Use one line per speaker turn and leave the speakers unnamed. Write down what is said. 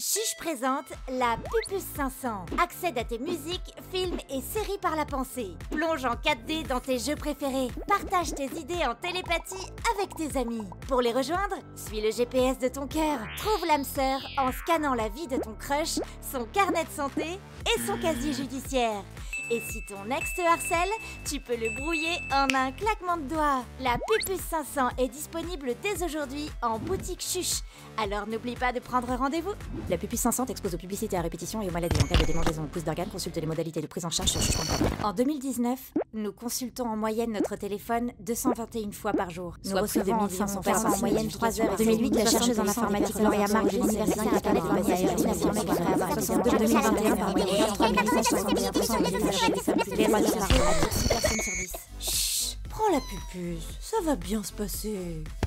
Chuche présente la Pupus 500. Accède à tes musiques, films et séries par la pensée. Plonge en 4D dans tes jeux préférés. Partage tes idées en télépathie avec tes amis. Pour les rejoindre, suis le GPS de ton cœur. Trouve l'âme sœur en scannant la vie de ton crush, son carnet de santé et son casier judiciaire. Et si ton ex te harcèle, tu peux le brouiller en un claquement de doigts. La Pupus 500 est disponible dès aujourd'hui en boutique Chuche. Alors n'oublie pas de prendre rendez-vous.
La Pupus 500 expose aux publicités à répétition et aux maladies en cas de démangeaison ou pousse d'organes. Consulte les modalités de prise en charge sur chuche.com.
En 2019, nous consultons en moyenne notre téléphone 221 fois par jour. Nous recevons environ en moyenne 3 heures.
En 2008, la chercheuse en informatique Lauria Marc de l'université Internet affirmait qu'après avoir 62 en 2021 par moyenne 3861% les droits de personne sur 10.
Chut, prends la Pupus, ça va bien se passer.